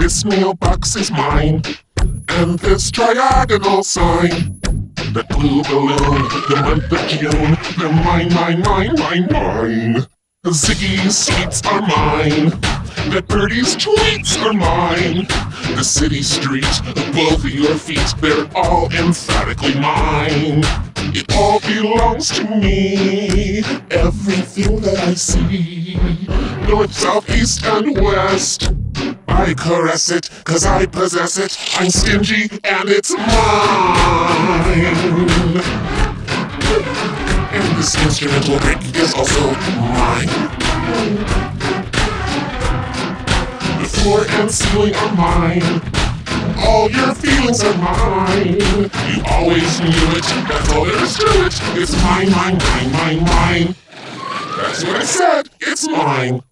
This mailbox is mine, and this triagonal sign. That blue balloon, the month of June, they're mine, mine, mine, mine, mine. Ziggy's sweets are mine, that birdie's tweets are mine. The city street above your feet, they're all emphatically mine. It all belongs to me, everything that I see. North, south, east, and west, I caress it, 'cause I possess it. I'm stingy, and it's mine. And this instrumental break is also mine. The floor and ceiling are mine. All your feelings are mine. You always knew it, that's all there is to it. It's mine, mine, mine, mine, mine. That's what I said, it's mine.